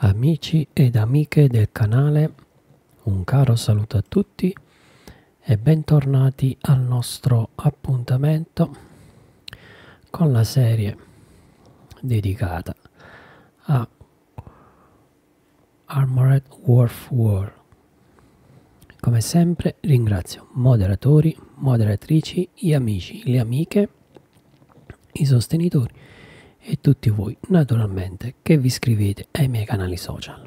Amici ed amiche del canale, un caro saluto a tutti e bentornati al nostro appuntamento con la serie dedicata a Armored Warfare. Come sempre ringrazio moderatori, moderatrici, gli amici, le amiche, i sostenitori e tutti voi naturalmente che vi iscrivete ai miei canali social.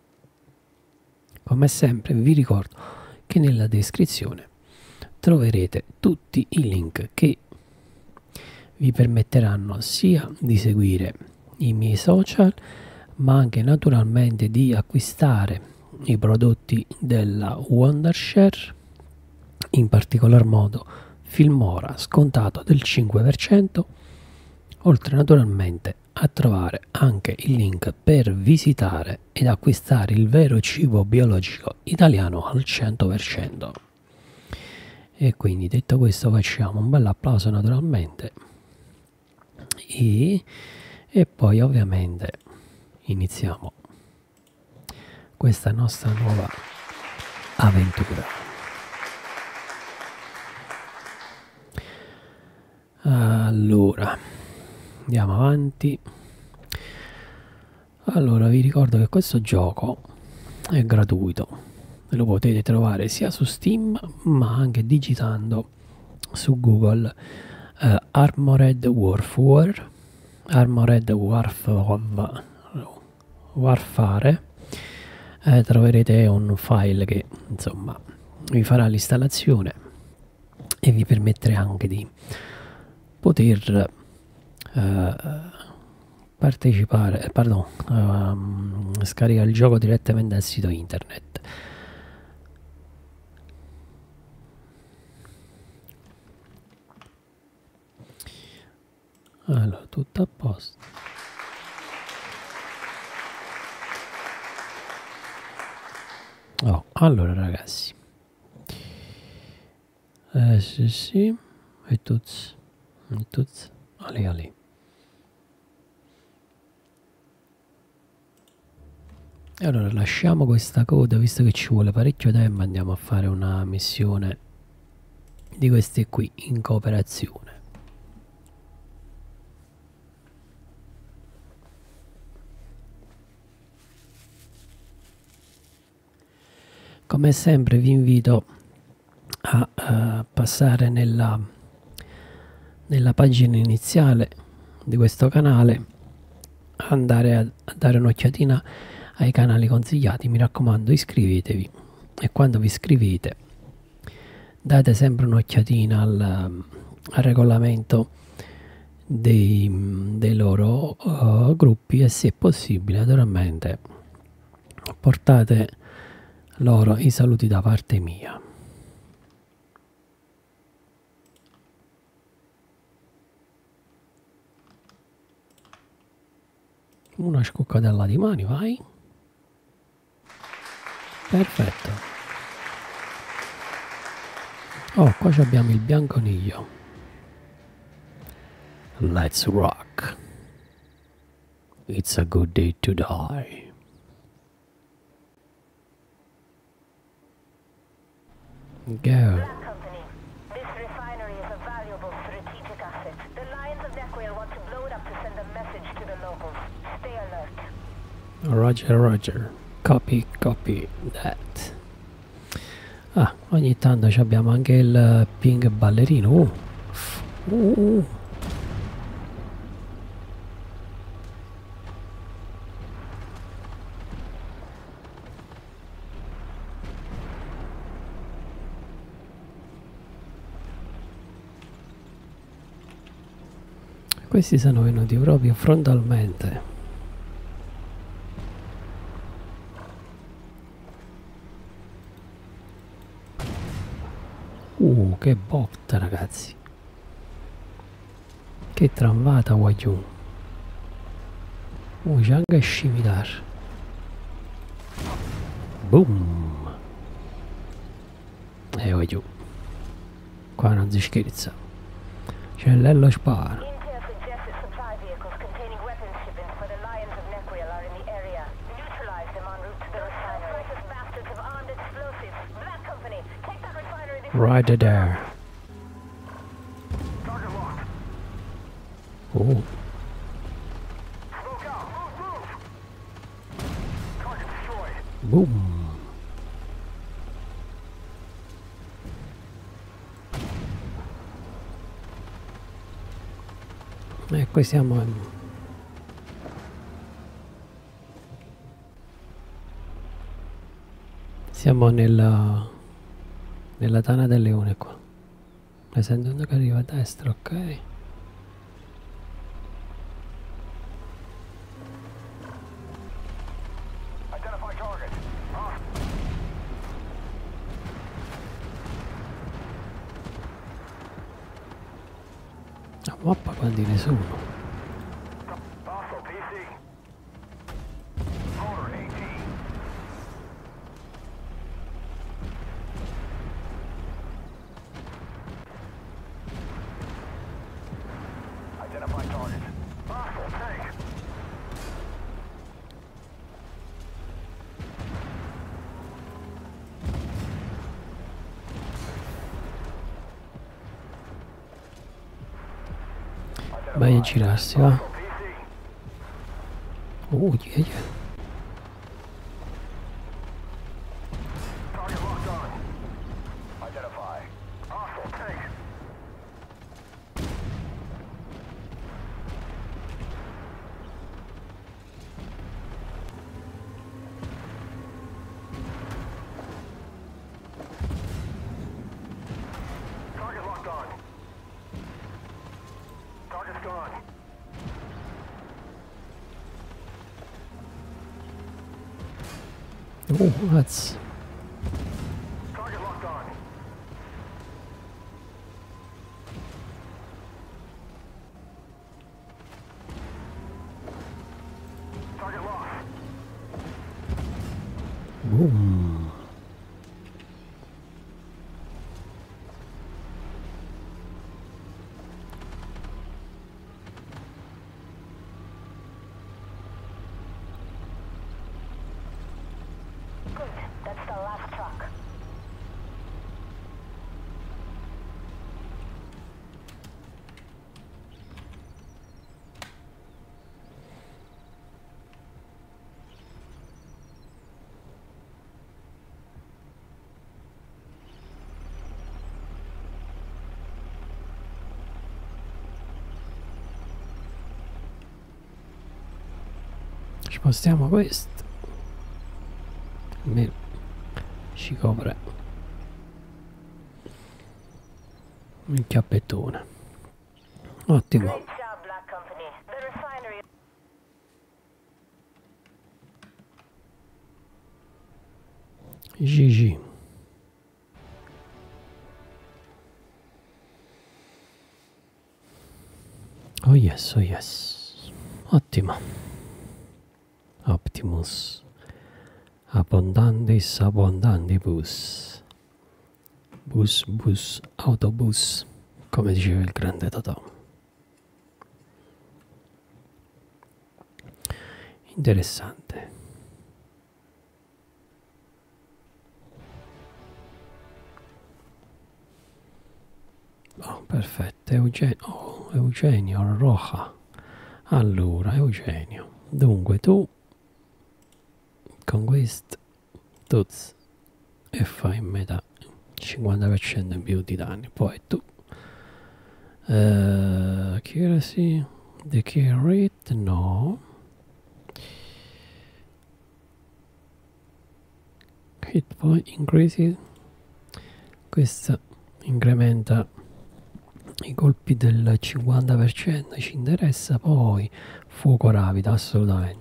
Come sempre vi ricordo che nella descrizione troverete tutti i link che vi permetteranno sia di seguire i miei social, ma anche naturalmente di acquistare i prodotti della Wondershare, in particolar modo Filmora scontato del 5%, oltre naturalmente a trovare anche il link per visitare ed acquistare il vero cibo biologico italiano al 100%. E quindi detto questo facciamo un bel applauso naturalmente e poi ovviamente iniziamo questa nostra nuova avventura. Allora, andiamo avanti. Allora, vi ricordo che questo gioco è gratuito, lo potete trovare sia su Steam ma anche digitando su Google Armored Warfare, Armored Warfare. Troverete un file che insomma vi farà l'installazione e vi permetterà anche di poter partecipare, scaricare il gioco direttamente dal sito internet. Allora, tutto a posto. Oh, allora ragazzi, sì, e tutti, ali. E allora lasciamo questa coda, visto che ci vuole parecchio tempo, andiamo a fare una missione di queste qui in cooperazione. Come sempre vi invito a passare nella pagina iniziale di questo canale, andare a dare un'occhiatina ai canali consigliati. Mi raccomando, iscrivetevi e quando vi iscrivete date sempre un'occhiatina al regolamento dei loro gruppi e, se possibile, naturalmente portate loro i saluti da parte mia. Una scoccatella di mani, vai. Perfetto. Oh, qua abbiamo il bianconiglio. Let's rock. It's a good day to die. Go. This refinery is a valuable strategic asset. The Lions of Nequia want to blow it up to send a message to the locals. Stay alert. Roger. Copy that. Ah, ogni tanto abbiamo anche il ping ballerino. Questi sono venuti proprio frontalmente. Che botta, ragazzi. Che tramvata qua giù. C'è anche scimitar. Boom. E qua giù. Qua non si scherza. C'è l'ello spara. Right there. Oh. Boom. E qui siamo nella tana del leone qua. Ne sento uno che arriva a destra, ok. La mappa quanti ne sono? Vai a girarsi, va. Oh, yeah, yeah. Oh, that's... Boom. That's the last truck. Spostiamo questo. Almeno ci copre il chiappettone. Ottimo. Great job, Black Company. The refinery. GG. Oh yes, oh yes. Ottimo. Optimus. Abbondandis abbondandibus. Bus, bus, autobus, come diceva il grande Totò. Interessante. Oh, perfetto, Eugenio Roja. Allora, Eugenio, dunque tu con questo tuz e fai in metà 50% in più di danni. Poi tu accuracy, the kill rate, no. Hit point increases, questo incrementa i colpi del 50%, ci interessa. Poi fuoco rapido, assolutamente.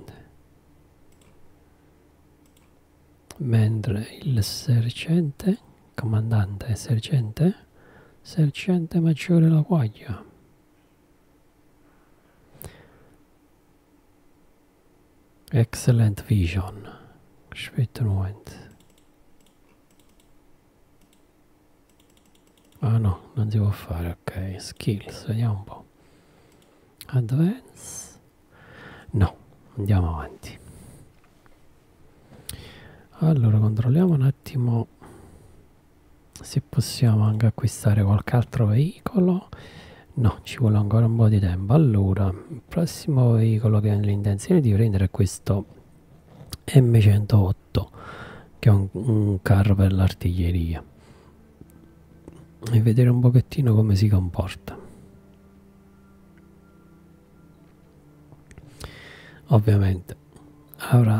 Mentre il sergente, comandante sergente maggiore la guaglia. Excellent vision. Aspetta un momento. Ah no, non si può fare, ok. Skills, vediamo un po'. Advance. No, andiamo avanti. Allora controlliamo un attimo se possiamo anche acquistare qualche altro veicolo. No, ci vuole ancora un po' di tempo. Allora, il prossimo veicolo che ho l'intenzione di prendere è questo M108, che è un carro per l'artiglieria, e vedere un pochettino come si comporta. Ovviamente avrà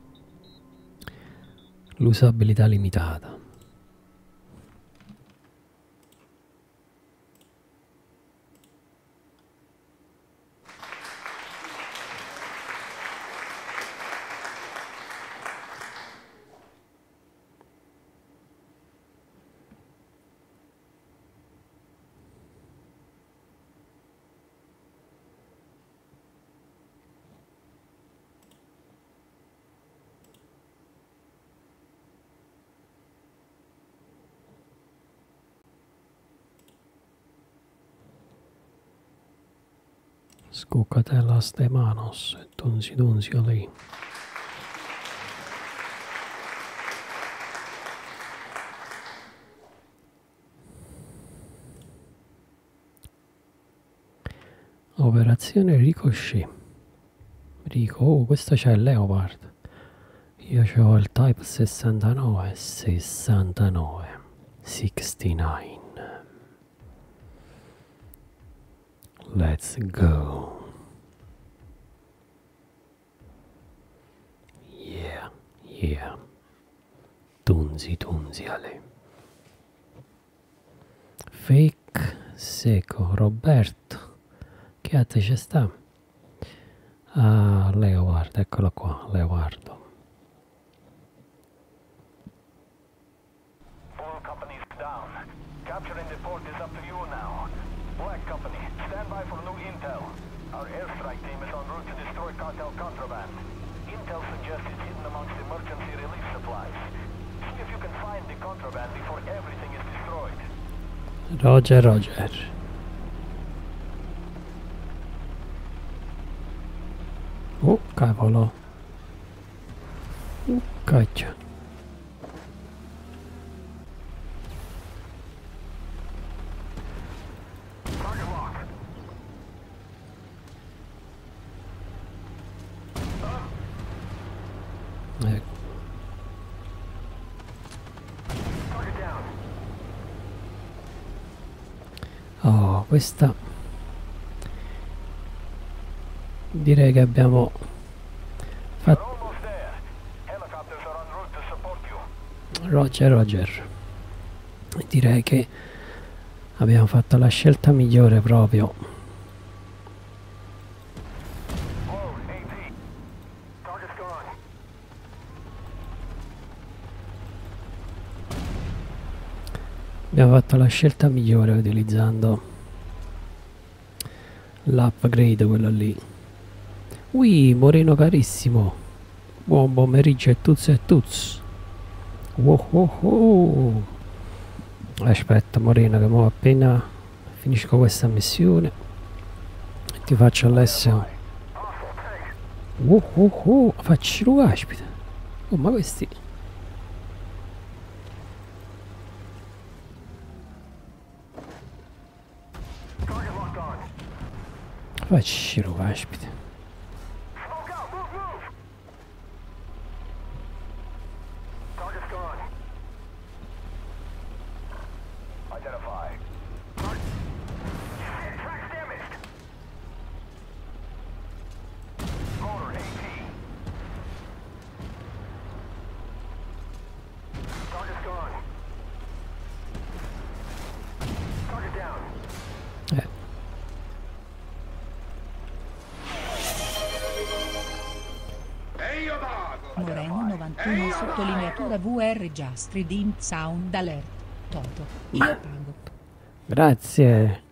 l'usabilità limitata. Scúcate las de manos, tunzi tunzi lì. Operazione Ricochet. Rico, oh, questo c'è il Leopard. Io c'ho il Type 69. 69. 69. Let's go. Yeah, yeah. Tunzi tunzi ale. Fake Seco Roberto. Che altro ci sta? Ah, Leopard, eccolo qua, Leopardo. All companies down. Capturing the port is up to you now. Black Company, stand by for new intel. Our airstrike team is en route to destroy cartel contraband. Intel suggests it's hidden amongst emergency relief supplies. See if you can find the contraband before everything is destroyed. Roger, Roger. Oh, cavolo. Caccia. Target lock. Target down. Oh, questa direi che abbiamo We're fatto. almost there. Helicopters are en route to support you. Roger, Roger. Direi che abbiamo fatto la scelta migliore proprio. Whoa, AT. Target's gone. Abbiamo fatto la scelta migliore utilizzando l'upgrade, quello lì. Ui, Moreno carissimo. Buon pomeriggio a tutti e tutti. Wow, wow, wow. Aspetta Moreno che mo appena finisco questa missione ti faccio l'SO. Wow, wow, wow. Facci lo caspita. Oh, ma questi... Target locked on. Facci lo caspita. Smoke out. Move, move. Target's gone. Identify. Shit, track's damaged. Motor AT. Target's gone. Target down. Moreno 91 sottolineatura VR Just Redeemed Sound Alert. Toto. Io pago. Grazie.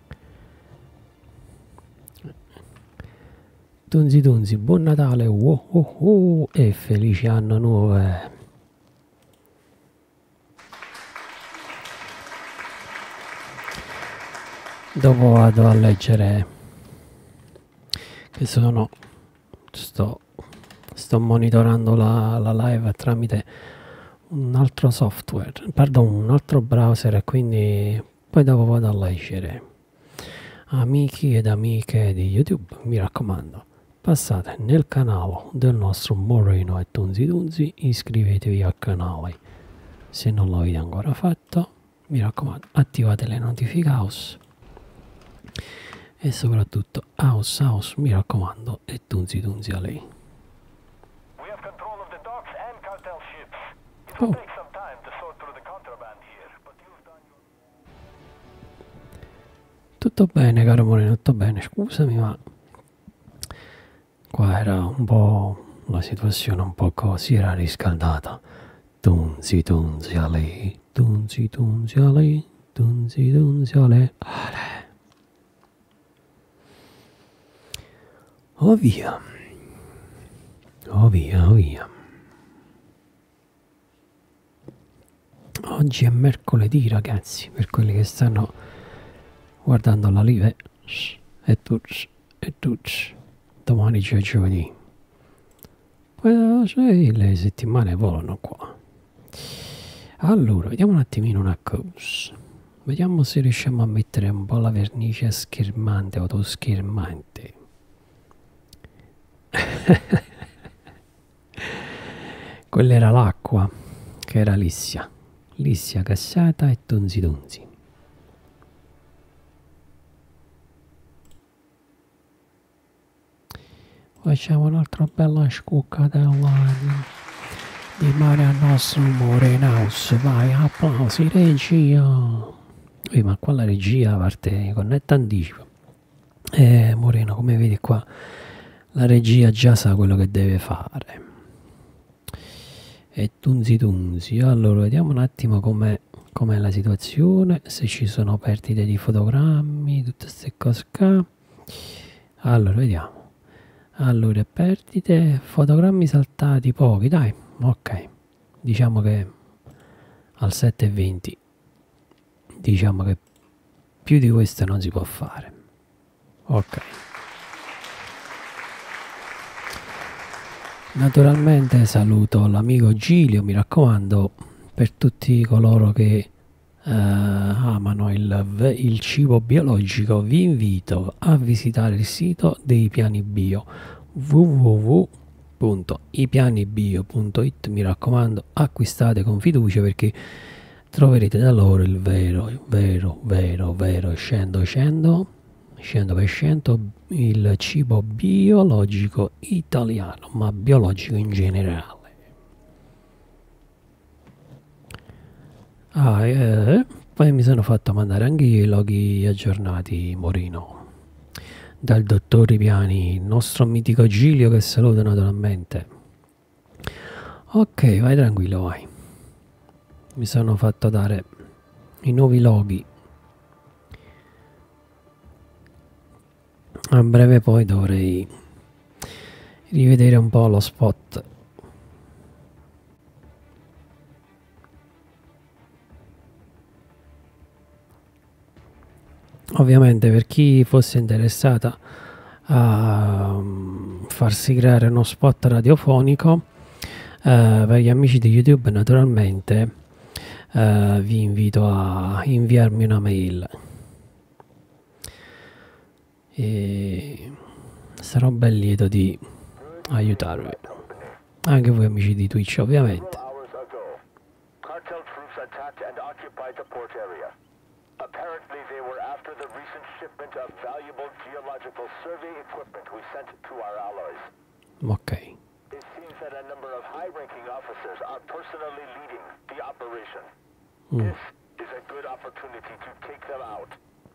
Tunzi Tunzi, buon Natale, wow, wow, wow, e felici anno nuovo. Dopo vado a leggere che sto monitorando la live tramite un altro software, pardon, un altro browser, e quindi poi dopo vado a leggere. Amici ed amiche di YouTube, mi raccomando, passate nel canale del nostro Moreno e Tunzi Tunzi, iscrivetevi al canale se non l'avete ancora fatto, mi raccomando, attivate le notifiche house e soprattutto house, mi raccomando, e Tunzi Tunzi a lei. We have control of the docks and cartel ships. It Oh. will take some time to sort through the contraband here, but you've done your... Tutto bene, caro Moreno, tutto bene, scusami, ma qua era un po', la situazione un po' così, era riscaldata. Tunzi Tunzi a lei, Tunzi Tunzi a lei, Tunzi Tunzi a lei. Oh via, oh via, oh via. Oggi è mercoledì, ragazzi, per quelli che stanno guardando la live. E tutti. Domani c'è giovedì. Poi sì, le settimane volano qua. Allora, vediamo un attimino una cosa. Vediamo se riusciamo a mettere un po' la vernice schermante, autoschermante. Quella era l'acqua, che era Lissia. Lissia Cassata e Tunzi Tunzi. Facciamo un'altra bella scuccatella di mare al nostro Morenaus. Vai, applausi, regia. Ma qua la regia parte con netto anticipo. Moreno, come vedi qua, la regia già sa quello che deve fare. E Tunzi Tunzi. Allora, vediamo un attimo com'è la situazione, se ci sono perdite di fotogrammi, tutte queste cose qua. Allora, vediamo. Allora, perdite, fotogrammi saltati pochi, dai, ok. Diciamo che al 7:20, diciamo che più di questo non si può fare. Ok. Naturalmente saluto l'amico Gilio, mi raccomando, per tutti coloro che amano il cibo biologico, vi invito a visitare il sito dei Piani Bio, www.ipianibio.it. mi raccomando, acquistate con fiducia, perché troverete da loro il vero, scendo per cento, il cibo biologico italiano, ma biologico in generale. Poi mi sono fatto mandare anche i loghi aggiornati, Morino, dal dottor Piani, il nostro mitico Giglio, che saluto naturalmente. Ok, vai tranquillo, vai. Mi sono fatto dare i nuovi loghi. A breve poi dovrei rivedere un po' lo spot. Ovviamente, per chi fosse interessata a farsi creare uno spot radiofonico, per gli amici di YouTube, naturalmente vi invito a inviarmi una mail e sarò ben lieto di aiutarvi, anche voi amici di Twitch, ovviamente. Cartel troops attacked and occupied the port area. Apparently they were after the recent shipment of valuable geological survey equipment we sent to our allies. Ok. It seems that a number of high-ranking officers are personally leading the operation. This is a good opportunity to take them out.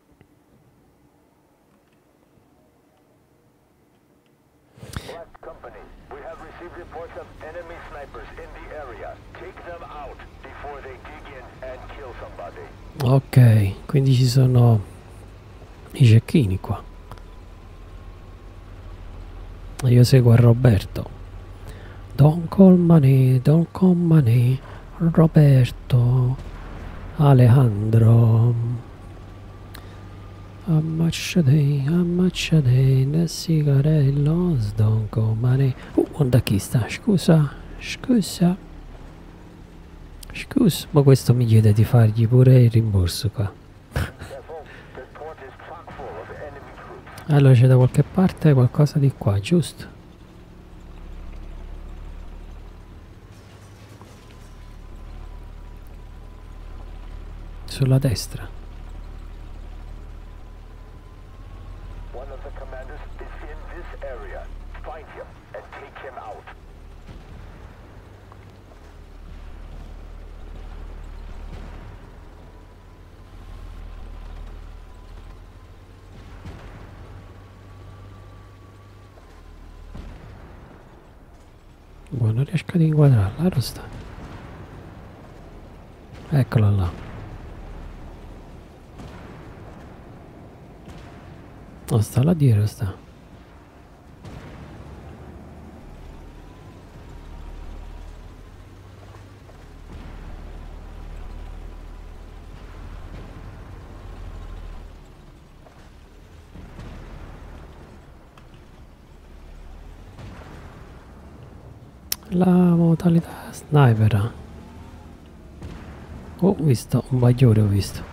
Black Company, we have received reports of enemy snipers in the area. Take them out before they dig in and kill somebody. Ok, quindi ci sono i cecchini qua. Io seguo Roberto. Don't call money, Roberto, Alejandro. Ammacciate, nel sigarello, don't call money. Guarda chi sta, scusa. Scusa, ma questo mi chiede di fargli pure il rimborso qua. Careful, this port is chock full of enemy troops. Allora c'è da qualche parte qualcosa di qua, giusto? Sulla destra. One of the commanders is in this area. Find him and take him out. Boh, non riesco ad inquadrarla, dove sta? Eccola là. Oh, sta là dietro, sta. La modalità sniper. Oh, ho visto un bagliore, ho visto.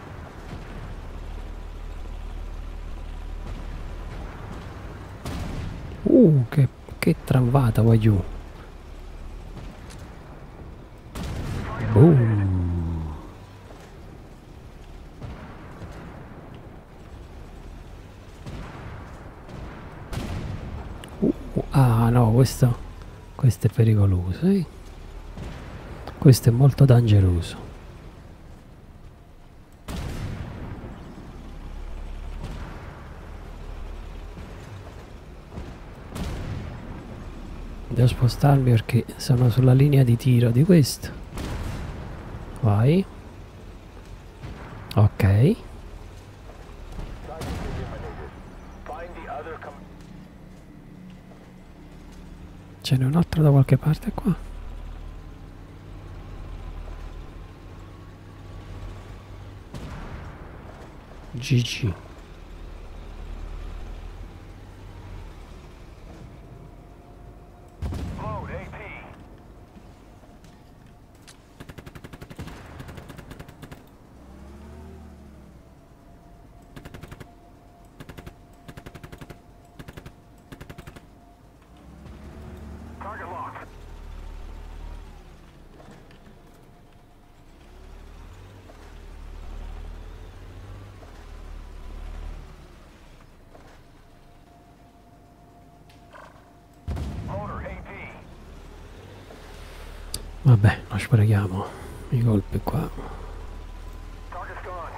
Che travata qua giù. Boom. Ah no, questo è pericoloso, eh? Questo è molto dangeroso. Devo spostarmi perché sono sulla linea di tiro di questo. Vai. Ok. Target eliminated. Find the other Ce n'è un altro da qualche parte qua. GG. load AT. Target locked. Loader AT. Vabbè, non sprechiamo i colpi qua. Target's gone.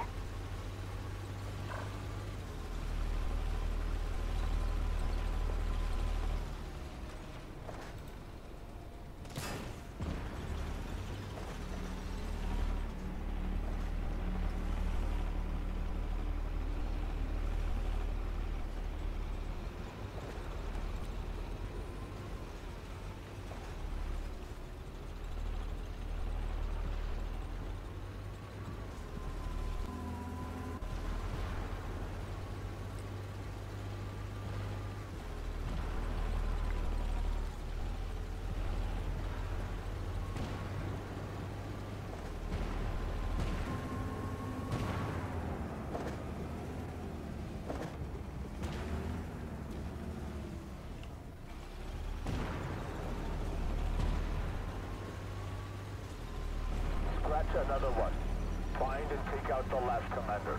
Scratch another one. Find and take out the last commander.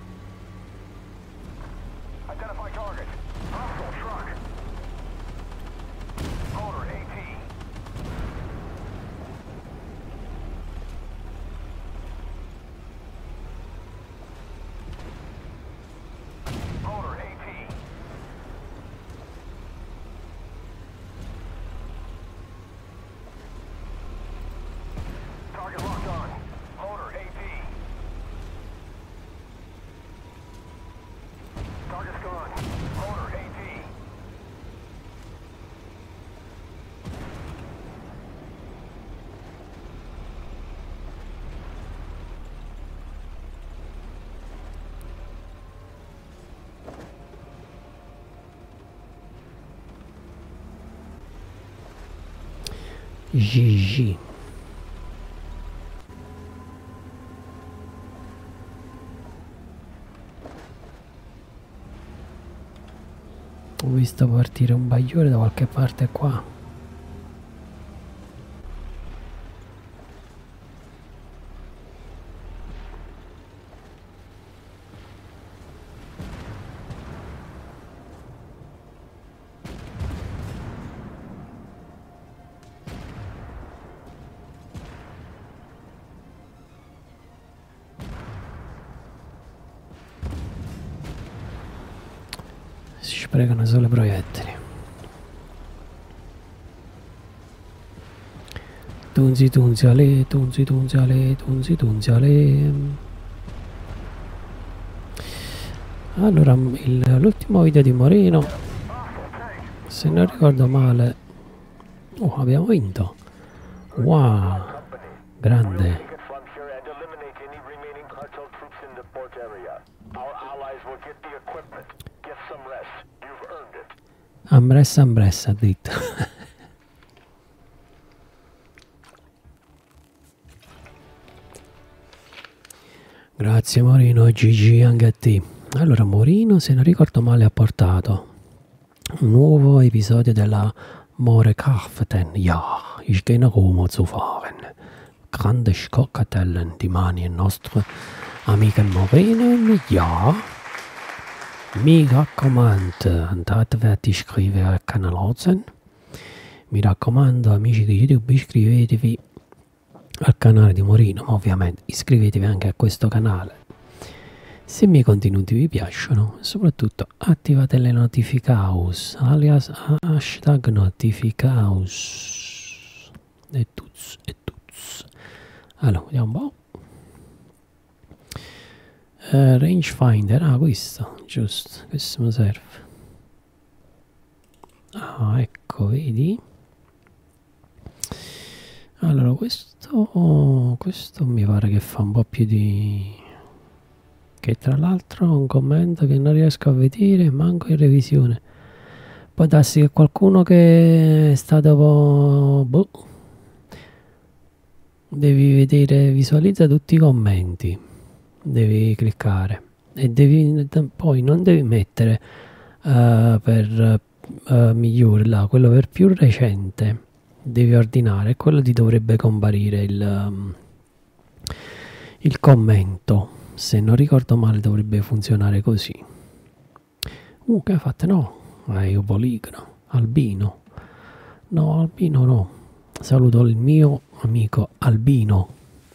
Identify target. Hostile truck. Loader AT. Loader AT. Target locked on. Loader AT. Target's gone. Loader AT. GG. visto partire un bagliore da qualche parte qua. Si sprecano solo proiettili. Tunzi tunzi ale, tunzi tunzi ale, tunzi tunzi ale. Allora, l'ultimo video di Moreno, se non ricordo male, abbiamo vinto. Wow, grande. Ambressa ha detto. Grazie Morino, GG anche a te. Allora Morino, se non ricordo male, ha portato un nuovo episodio della More Kaften. Ja, ich gehe come zu fahren. Grande Schockatellen, die Mani nostre amiche Moreno. Ja. Mi raccomando, andate a iscrivervi al canale Ozen. Mi raccomando, amici di YouTube, iscrivetevi al canale di Morino, ma ovviamente iscrivetevi anche a questo canale se i miei contenuti vi piacciono. Soprattutto attivate le notificaus, alias hashtag notificaus. E tuts. Allora, vediamo un po'. Rangefinder, questo, giusto, questo mi serve. Ecco, vedi? Allora, questo mi pare che fa un po' più di... che tra l'altro un commento che non riesco a vedere, manco in revisione. Può darsi che qualcuno che è stato... boh. Devi vedere, visualizza tutti i commenti. Devi cliccare e poi non devi mettere per migliore là, quello per più recente devi ordinare, quello ti dovrebbe comparire il commento, se non ricordo male dovrebbe funzionare così. Che hai fatto? No, io poligono, albino, no, albino no, saluto il mio amico albino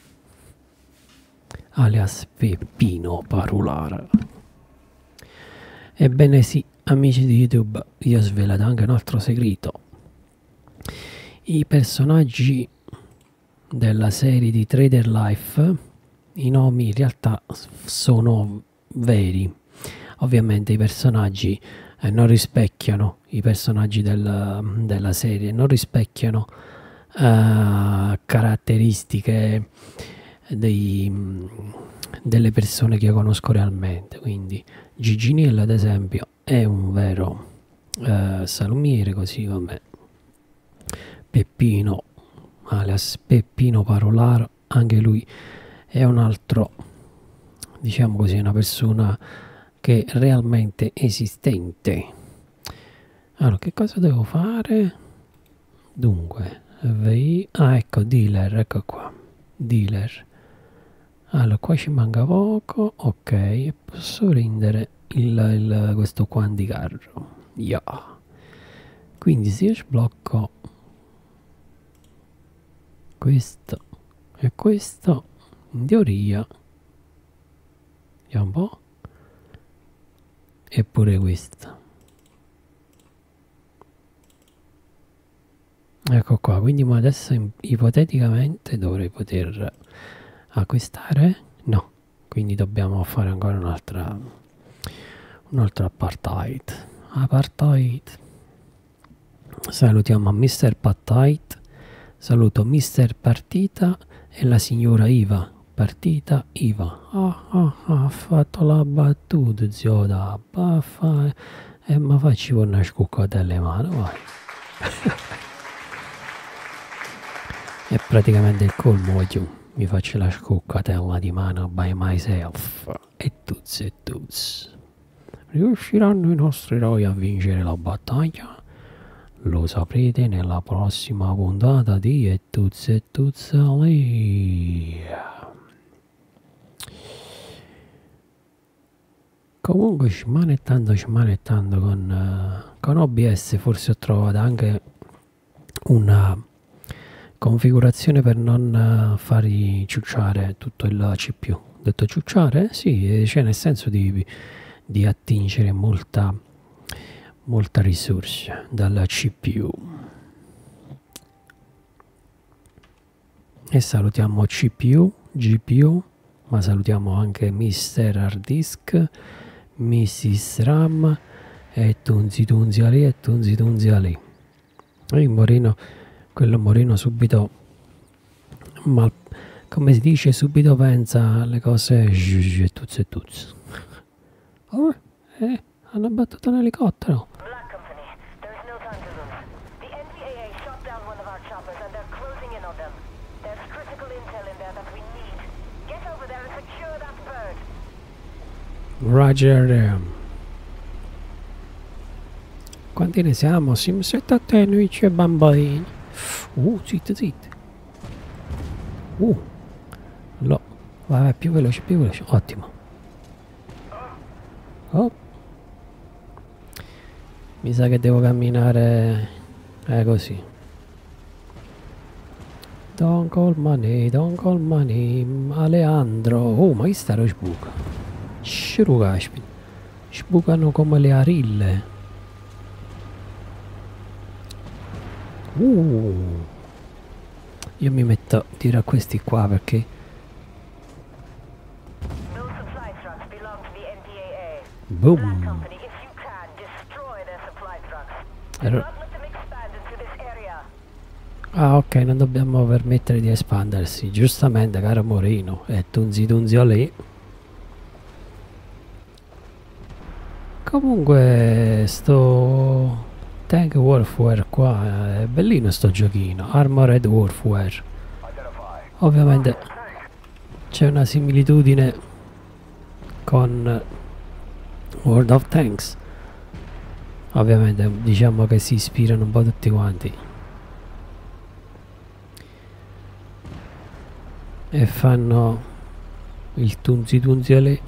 alias Peppino Parolare. Ebbene sì, amici di YouTube, vi ho svelato anche un altro segreto. I personaggi della serie di Trader Life, i nomi in realtà sono veri. Ovviamente i personaggi non rispecchiano, i personaggi della serie non rispecchiano caratteristiche delle persone che io conosco realmente. Quindi Gigi Neal ad esempio è un vero salumiere, così come Peppino alias Peppino Parolaro, anche lui è un altro, diciamo così, una persona che è realmente esistente. Allora, che cosa devo fare? Dunque ecco, dealer, ecco qua, dealer. Allora, qua ci manca poco, ok, e posso prendere questo qua di carro. Yeah. Quindi se io sblocco questo e questo, in teoria, vediamo un po', e pure questo. Ecco qua, quindi adesso ipoteticamente dovrei poter acquistare, no, quindi dobbiamo fare ancora un'altra apartheid. Salutiamo a Mr. Partite, saluto Mr. Partita e la signora Iva. Partita Iva, ha fatto la battuta, zio da baffa, e ma facci una scuccata alle mani, vai. È praticamente il colmo, voglio, mi faccio la scuccatella di mano by myself, e tuts. Riusciranno i nostri eroi a vincere la battaglia? Lo saprete nella prossima puntata di E Tuzza lì. Comunque smanettando con OBS forse ho trovato anche una configurazione per non fargli ciucciare tutto il CPU. Detto ciucciare? Sì, cioè nel senso di attingere molta risorsa dalla CPU. E salutiamo CPU, GPU, ma salutiamo anche Mr. Hard Disk, Mrs. RAM e Tunzi Ali e Tunzi Ali. E il Morino, quello Morino subito, ma come si dice, subito pensa alle cose tuzze. Oh, hanno battuto un elicottero. Black Company, there is no time to lose. The NDAA shot down one of our choppers and they're closing in on them. There's critical intel in there that we need. Get over there and secure that bird. Roger. Quanti ne siamo? Siamo 7 a te, noi c'è bambini. Zitti. No. Vai, più veloce. Ottimo. Oh. Mi sa che devo camminare così. Don't call money, Aleandro. Oh, ma chi sta lo sbuca? Scirugaspin. Sbucano come le arille. Io mi metto a dire a questi qua perché Those supply trucks belong to the NDAA. boom. Black Company, if you can, destroy their supply trucks. Do not let them expand into this area. Ah, ok, non dobbiamo permettere di espandersi, giustamente, caro Morino. E Tunzi lì. Comunque sto Tank Warfare qua è bellino, sto giochino. Armored Warfare. Ovviamente c'è una similitudine con World of Tanks. Ovviamente diciamo che si ispirano un po' tutti quanti e fanno il Tunzi lì.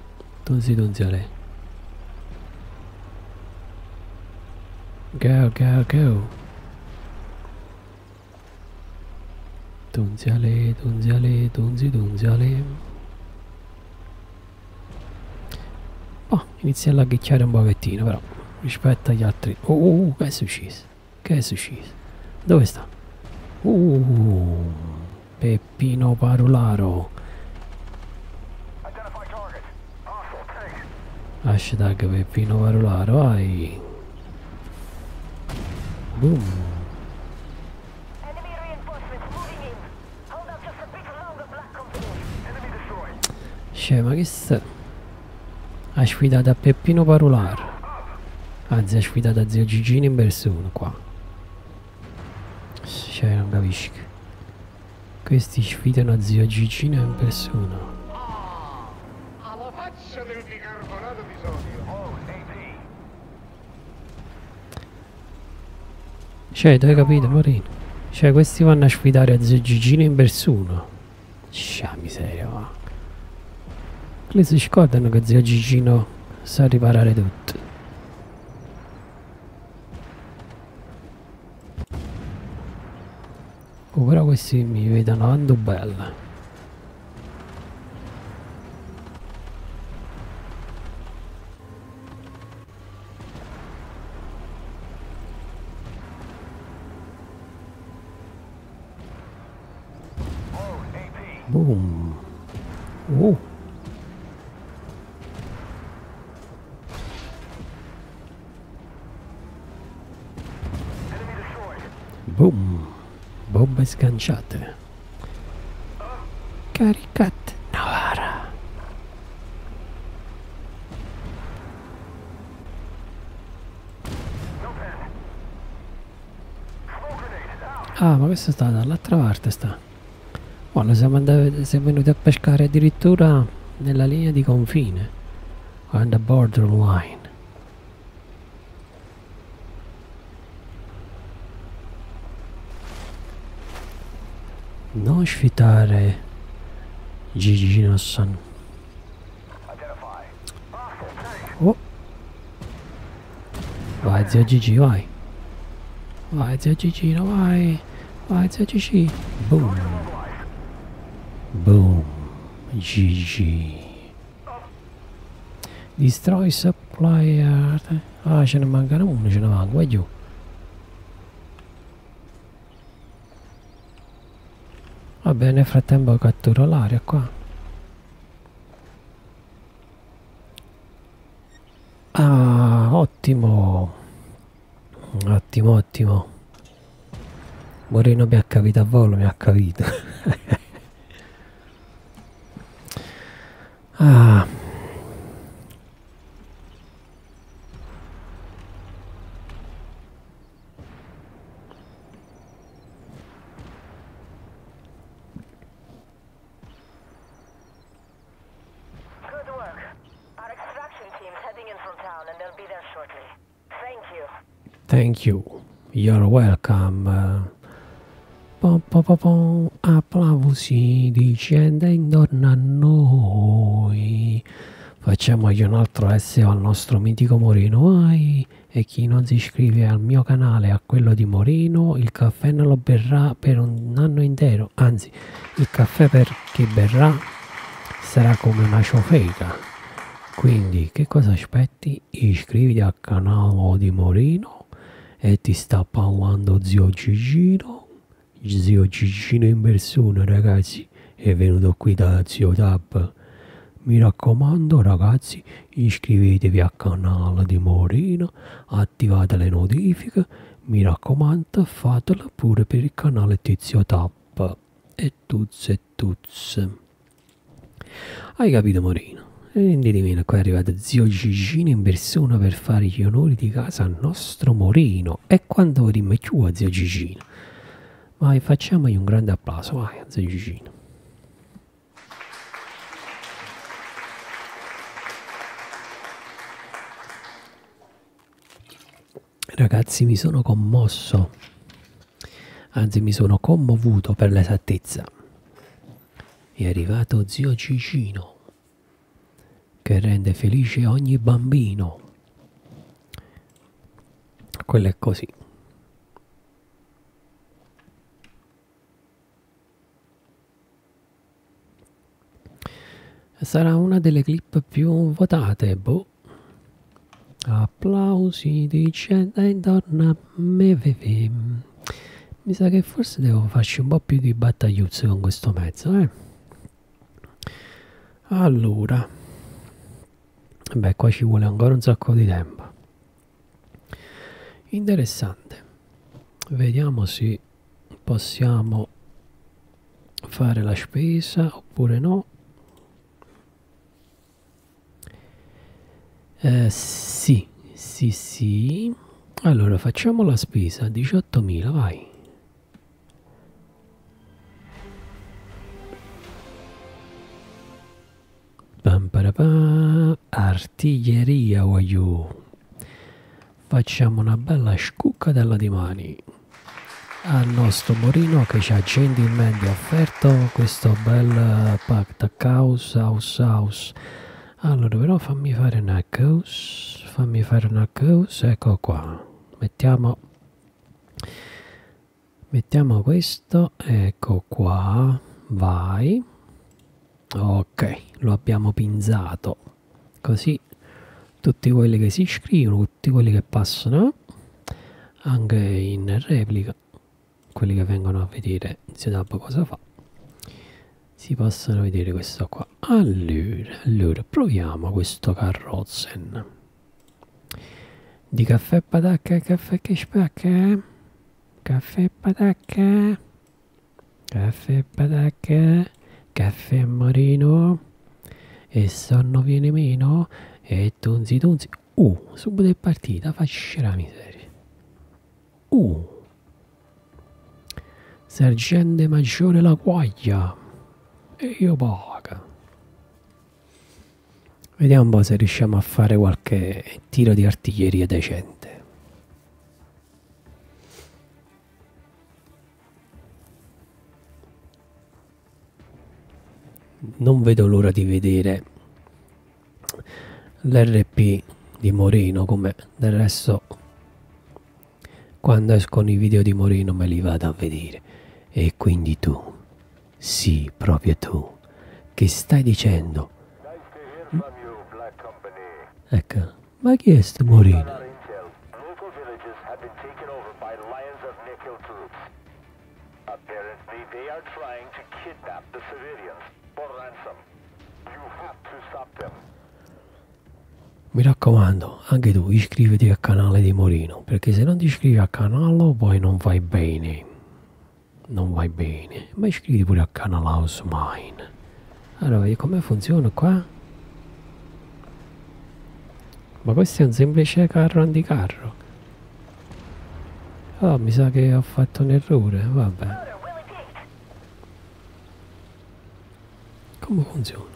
Go. Tunzi ali. Oh, inizia a laghicchiare un pochettino però rispetto agli altri. Che è successo? Dove sta? Peppino Parolaro. Hashtag Peppino Parolaro, vai. Boom. Enemy reinforcements moving in. Hold up just a bit longer, Black Company. Enemy destroyed. Cioè, ma che sta? Ha sfidato a Peppino Parolaro. Anzi, ha sfidato a zio Gigino in persona qua. Cioè, non capisco. Questi sfidano a zio Gigino in persona. Alla faccia del bicarbonato di sodio. Oh, AT. Cioè, tu hai capito, Marino? Cioè, questi vanno a sfidare a zio Gigino in persona. Scia miseria, va. Quelli si scordano che zio Gigino sa riparare tutto. Oh, però questi mi vedono andando bella. Boom. Boom. Bombe sganciate. Caricate. Novara. Ah, ma questo sta dall'altra parte, sta. Oh, lo siamo venuti a pescare addirittura nella linea di confine. On the borderline. Non sfidare Gigino-san. Oh. Vai zio Gigi, vai. Vai zio Gigino, vai. Vai zio Gigi. Boom. Boom. Gigi. Destroy supplier. Ah, ce ne mancano uno, ce ne manca, vai giù. Vabbè, nel frattempo catturo l'aria qua. Ah, ottimo. Ottimo, ottimo. Moreno mi ha capito a volo, mi ha capito. Ah. Good work. Our extraction team's heading in from town and they'll be there shortly. Thank you. Thank you. You're welcome. Pom pom pom pom. Applausi di gente intorno a noi. Facciamogli un altro SEO al nostro mitico Moreno, vai. E chi non si iscrive al mio canale, a quello di Moreno, il caffè non lo berrà per un anno intero. Anzi, il caffè per chi berrà sarà come una ciofeca. Quindi che cosa aspetti? Iscriviti al canale di Moreno. E ti sta parlando zio Gigino. Zio Gigino in persona, ragazzi. È venuto qui da zio Tab. Mi raccomando, ragazzi, iscrivetevi al canale di Moreno, attivate le notifiche. Mi raccomando, fatelo pure per il canale Tizio Tab. E tuzze. Hai capito, Moreno? E niente di meno, qua è arrivato zio Gigino in persona per fare gli onori di casa al nostro Moreno. E quando vorremmo più a zio Gigino? Vai, facciamogli un grande applauso, vai, a zio Gigino. Ragazzi, mi sono commosso, anzi mi sono commovuto per l'esattezza. È arrivato zio Gigino, che rende felice ogni bambino. Quello è così. Sarà una delle clip più votate, boh. Applausi di gente intorno a me. Mi sa che forse devo farci un po' più di battagliuzze con questo mezzo, eh. Allora, beh, qua ci vuole ancora un sacco di tempo. Interessante. Vediamo se possiamo fare la spesa oppure no. Sì. Allora facciamo la spesa, 18.000, vai. Artiglieria, voglio. Facciamo una bella scuccatella di mani al nostro Moreno, che ci ha gentilmente offerto questo bel pack da house. Allora, però fammi fare una cosa, ecco qua. Mettiamo questo, ecco qua, vai. Ok, lo abbiamo pinzato, così tutti quelli che si iscrivono, tutti quelli che passano, anche in replica, quelli che vengono a vedere Zio Dab cosa fa, si possono vedere questo qua. Allora proviamo questo Carrozen di caffè patacca, caffè che spacca, caffè patacca, caffè Moreno, e sonno viene meno, e tunzi. Subito è partita, facci la miseria. Sergente maggiore la guaglia. E io paga. Vediamo un po' se riusciamo a fare qualche tiro di artiglieria decente. non vedo l'ora di vedere l'RP di Moreno, come del resto quando escono i video di Moreno me li vado a vedere. E quindi tu, sì, proprio tu, che stai dicendo? Nice to hear from you, Black Company. Ecco, ma chi è sto Moreno? Our intel, local villages have been taken over by Lions of Nickel troops. Apparently, they are trying to kidnap the civilians for ransom. You have to stop them. Mi raccomando, anche tu iscriviti al canale di Moreno, perché se non ti iscrivi al canale poi non vai bene. Non vai bene. Ma iscriviti pure al canale House Mine. Allora, vedi come funziona qua? Ma questo è un semplice carro anticarro. Oh, mi sa che ho fatto un errore, vabbè. Come funziona?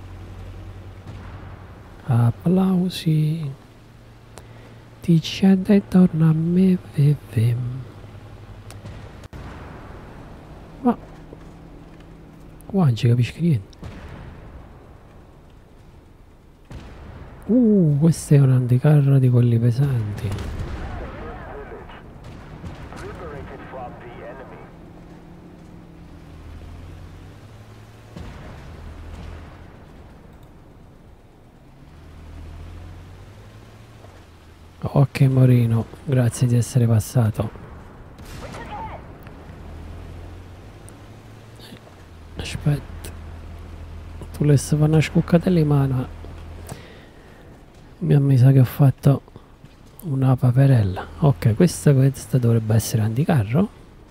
Applausi. Ti scende intorno a me, beve. Ma qua non ci capisci niente. Questo è un anticarro di quelli pesanti. Liberated from the enemy. Ok Moreno, grazie di essere passato. Aspetta. Tu le stai facendo una scuccatella in mano. Mi sa che ho fatto una paperella. Ok, questa dovrebbe essere anticarro.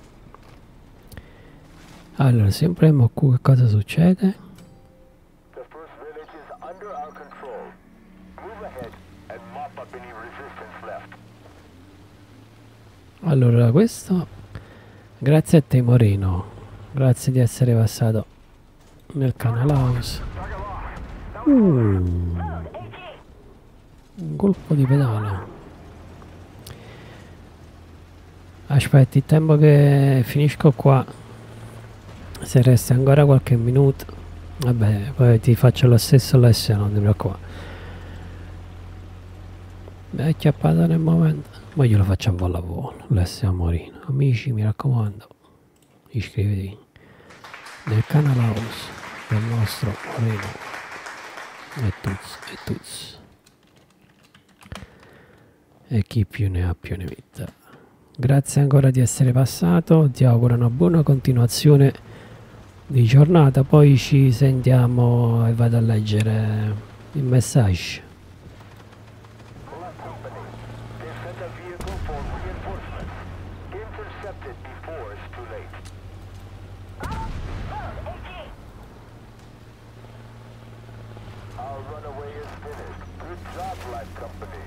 Allora, sempre qui che cosa succede? The first village is under our control. Move ahead and mop up any resistance left. Allora, questo grazie a te Moreno. Grazie di essere passato nel canale House. Un colpo di pedale. Aspetti il tempo che finisco qua. Se resta ancora qualche minuto, vabbè, poi ti faccio lo stesso l'S, non ti preoccupare. Beh, chiappata nel momento. Ma io lo faccio a volo a volo. L'S a Moreno. Amici, mi raccomando, iscriviti nel canale House del nostro Moreno e tutti. E chi più ne ha più ne metta. Grazie ancora di essere passato, ti auguro una buona continuazione di giornata, poi ci sentiamo e vado a leggere il messaggio. Black Company, they sent a vehicle for reinforcements. Intercept it before it's too late. Our runaway is finished. Good job, Black Company.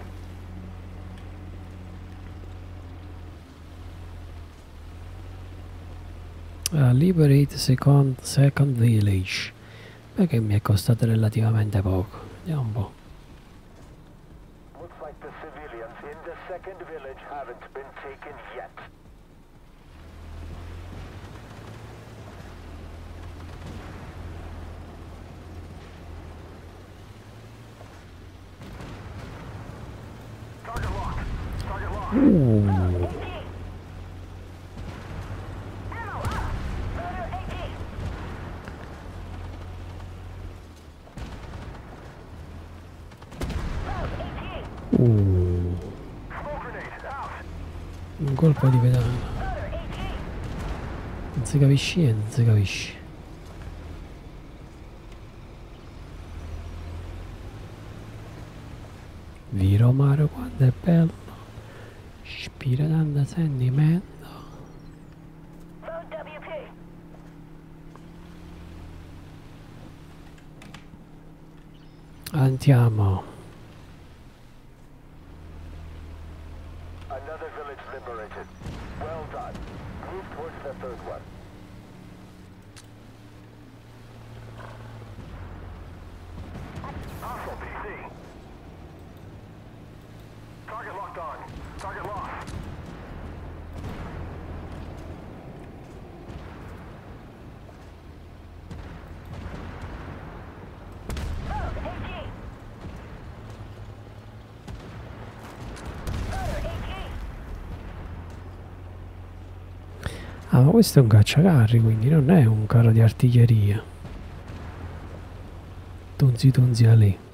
Liberate second village. Perché mi è costato relativamente poco. Vediamo un po'. Looks like the civilians in the second village haven't been taken yet. Target lock. Target lock. Un colpo di pedale. Non si capisce niente, non si capisce. Viro mare quanto è bello. Ispira tanto sentimento. Andiamo. Another village liberated. Well done. Move towards the third one. Hostile PC. Target locked on. Target lost. Ah, ma questo è un cacciacarri, quindi non è un carro di artiglieria. Tonzi tonzi a lì.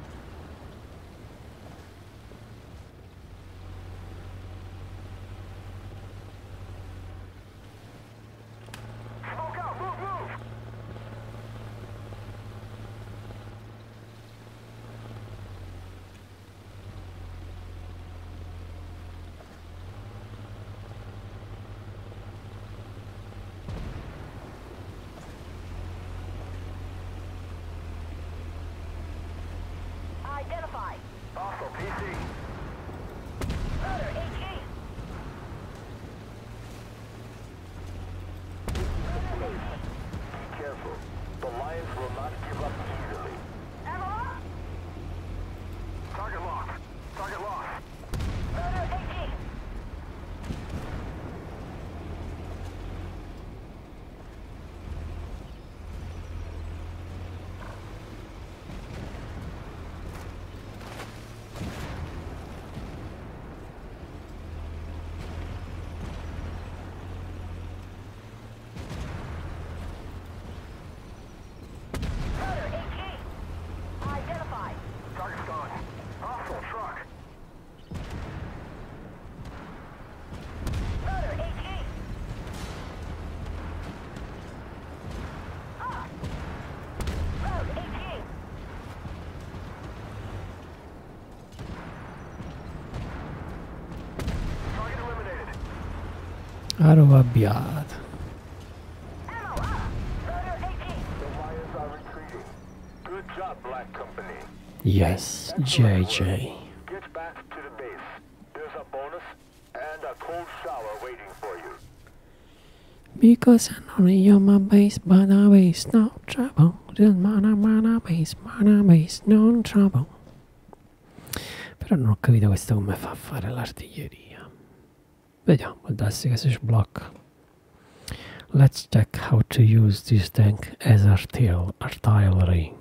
Smoke out! Move, move! Identify. Hostile PC. Murder, HE. Be careful. The Lions will not give up easily. Ammo up. Target locked. Target lost. Murder, HE. Murder, HE. Identify. Target's gone. Hostile truck. Murder, HE. Ah. Road, HE. Target eliminated. Arrabbiato. Ammo up. Murder, HE. The Lions are retreating. Good job, Black Company. Yes, JJ. Get back to the base. There's a bonus and a cold shower waiting for you. Because I know you're my base, but I base no trouble. Just mana base, no trouble. Però non ho capito questo come fa a fare l'artiglieria. Vediamo, può darsi che si sblocca. Let's check how to use this tank as artillery.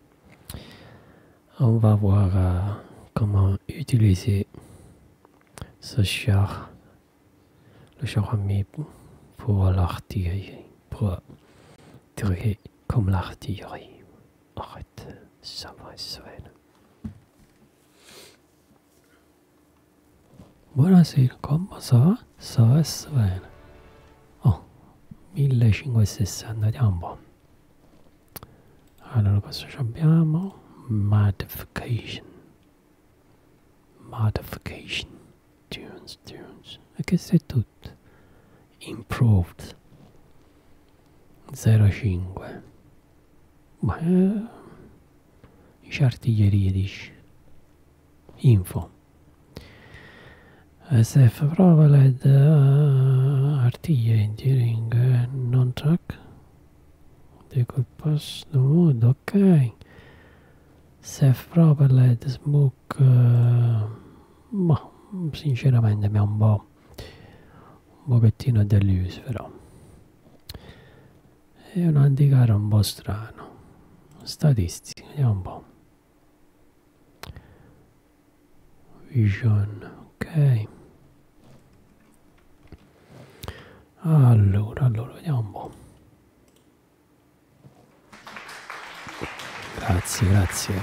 On va voir comment utiliser ce char, le char ami pour l'artillerie, pour tirer comme l'artillerie. Arrête, ça va Sven. Buonasera, come ça? Ça va Sven? Oh, 1560, andiamo un po'. Allora, cosa abbiamo? Modification. Tunes. E questo è tutto. Improved. 05. Ma artiglierie dici. Info. SF Provaled artiglierie engineering non track. Deco pass the mood, ok. SF Provaled smoke. Ma sinceramente mi ha un pochettino deluso però. È un anticarro un po' strano. Statistiche, vediamo un po'. Vision, ok. Allora, vediamo un po'. Grazie.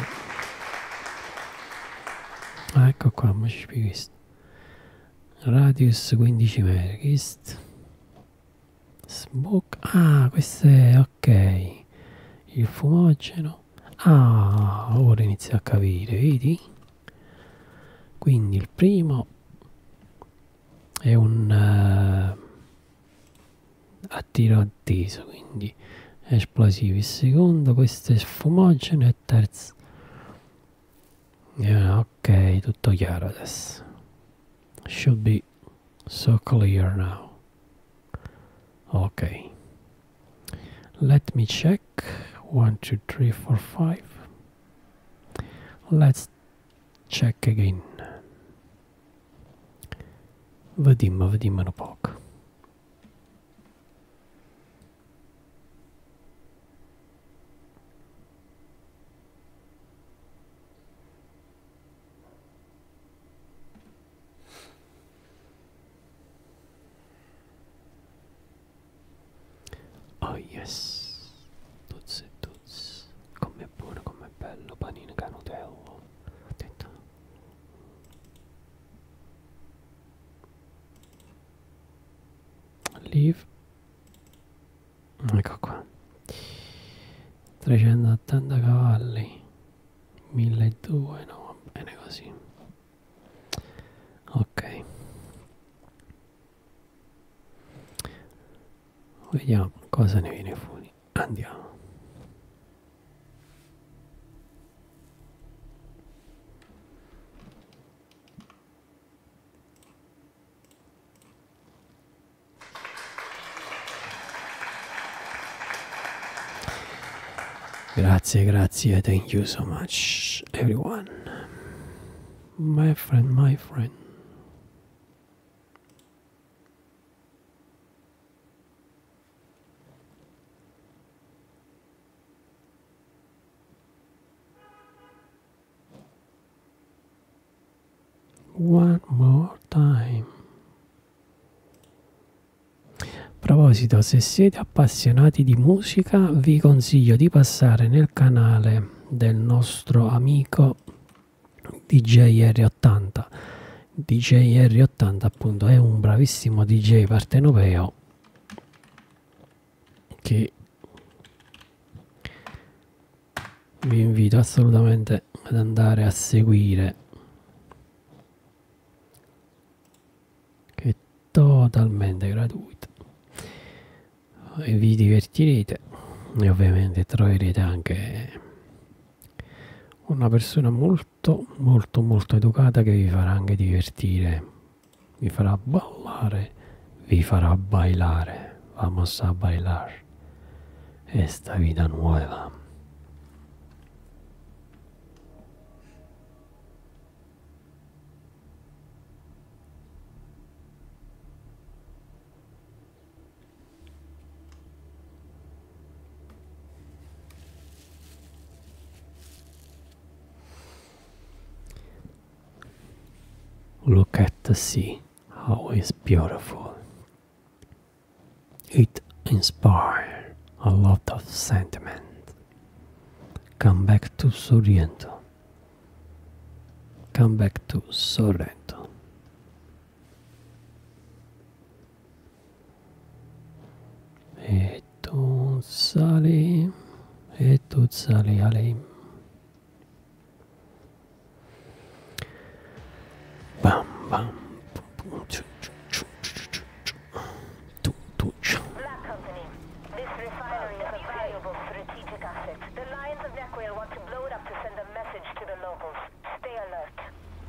Ah, ecco qua, ma ci spieghi questo. Radius 15 metri. Smoke. Ah, questo è ok. Il fumogeno. Ah, ora inizia a capire, vedi? Quindi il primo è un a tiro atteso, quindi esplosivi. Il secondo, questo è sfumogeno, e il terzo ok, tutto chiaro adesso. Should be so clear now. Ok, let me check. 1 2 3 4 5. Let's check again. Vediamo un poco. yes. Tuzz e tuzz. Com'è buono, com'è bello. Panino canutello. Attento. Leave. Ecco qua. 380 cavalli. 1200, no, va bene così. Ok. Vediamo cosa ne viene fuori. Andiamo. Grazie, grazie, thank you so much, everyone. My friend, my friend. One more time. A proposito, se siete appassionati di musica, vi consiglio di passare nel canale del nostro amico DJ R80. DJ R80 appunto è un bravissimo DJ partenopeo che vi invito assolutamente ad andare a seguire, che è totalmente gratuito e vi divertirete e ovviamente troverete anche una persona molto educata che vi farà anche divertire, vi farà ballare, vi farà bailare. Vamos a bailar esta vida nueva. Look at the sea, how it's beautiful. It inspires a lot of sentiment. Come back to Sorrento. Come back to Sorrento. E tu sali alim. Bam bam. Black Company. This refinery is a valuable strategic asset. The Lions of Nequia want to blow it up to send a message to the locals. Stay alert.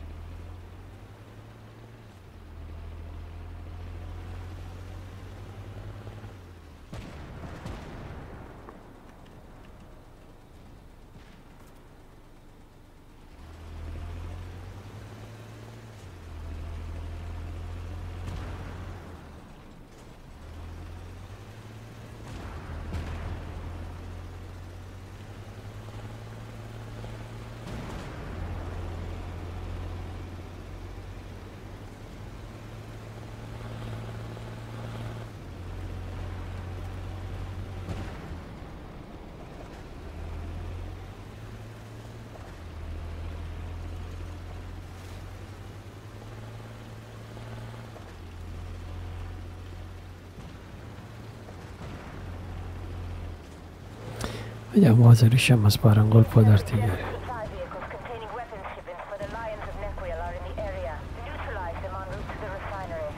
Vediamo se riusciamo a sparare un colpo d'artiglieria. Supply vehicles containing weapons shipments for the Lions of Nequia are in the area. Neutralize them en route to the refinery.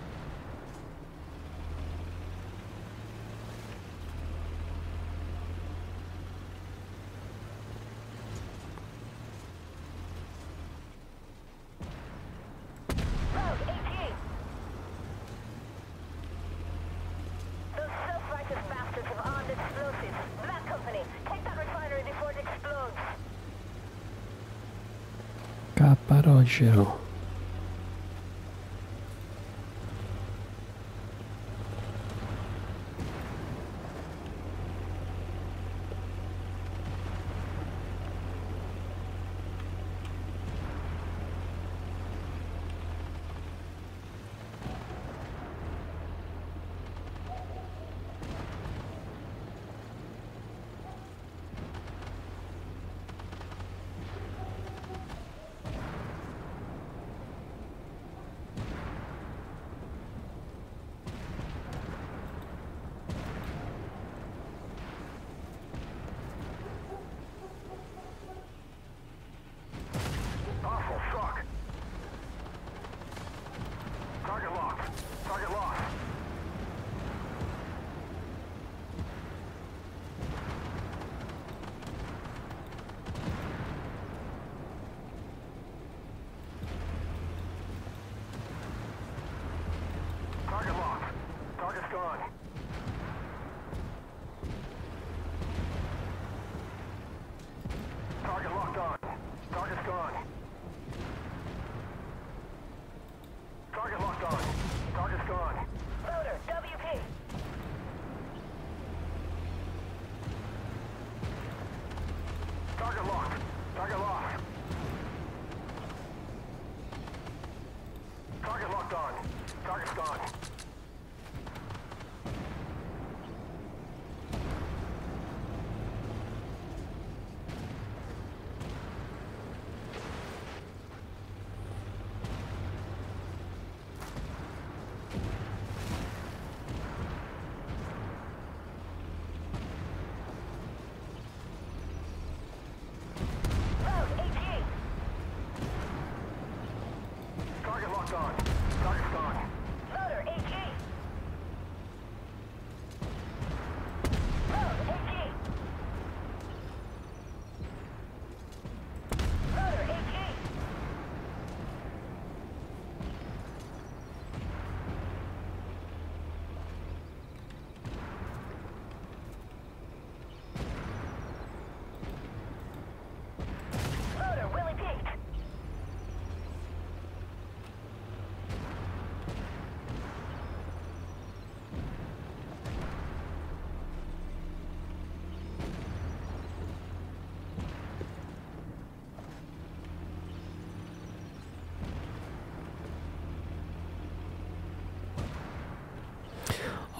Rogue, AT! Those self-righteous bastards have armed explosives. Black Company, take that refinery before it explodes. Capparocero.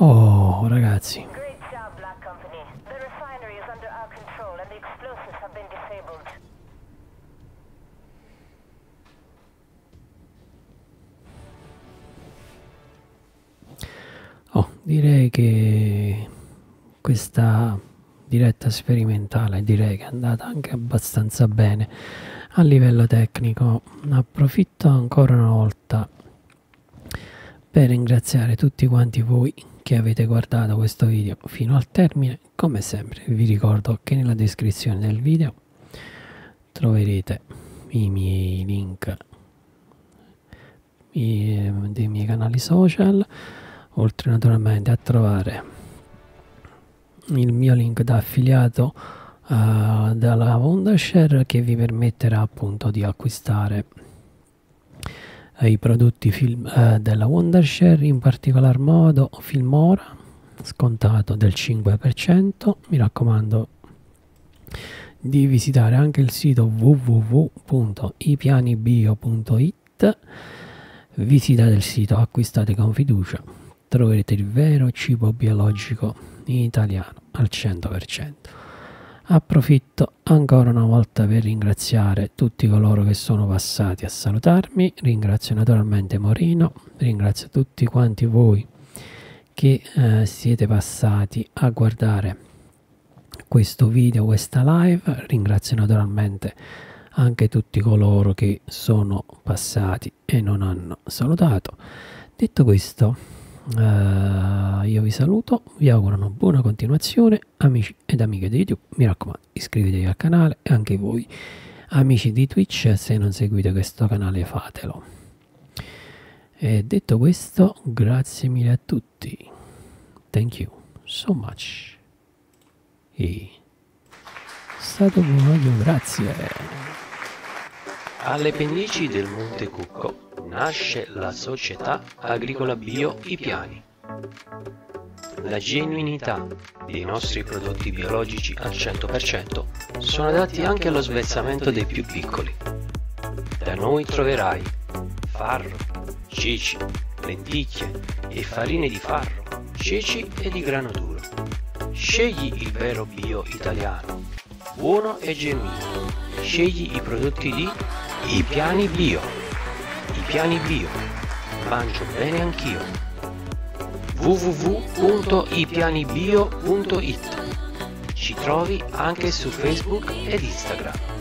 Oh ragazzi, Great job, Black Company. The refinery is under our control and the explosives have been disabled. direi che questa diretta sperimentale direi che è andata anche abbastanza bene a livello tecnico. Approfitto ancora una volta per ringraziare tutti quanti voi che avete guardato questo video fino al termine. Come sempre vi ricordo che nella descrizione del video troverete i miei link dei miei canali social, oltre naturalmente a trovare il mio link da affiliato dalla Wondershare, che vi permetterà appunto di acquistare i prodotti della Wondershare, in particolar modo Filmora scontato del 5%. Mi raccomando di visitare anche il sito www.ipianibio.it. visitate il sito, acquistate con fiducia, troverete il vero cibo biologico in italiano al 100%. Approfitto ancora una volta per ringraziare tutti coloro che sono passati a salutarmi. Ringrazio naturalmente Morino, ringrazio tutti quanti voi che siete passati a guardare questo video, questa live. Ringrazio naturalmente anche tutti coloro che sono passati e non hanno salutato. Detto questo, io vi saluto, vi auguro una buona continuazione, amici ed amiche di YouTube. Mi raccomando, iscrivetevi al canale, e anche voi amici di Twitch, se non seguite questo canale fatelo. E detto questo, grazie mille a tutti, thank you so much, e stato buono, grazie. Alle pendici del Monte Cucco nasce la società agricola bio I Piani. La genuinità dei nostri prodotti biologici al 100% sono adatti anche allo svezzamento dei più piccoli. Da noi troverai farro, ceci, lenticchie e farine di farro, ceci e di grano duro. Scegli il vero bio italiano, buono e genuino. Scegli i prodotti di I Piani Bio. I Piani Bio. Mangio bene anch'io. www.ipianibio.it. Ci trovi anche su Facebook ed Instagram.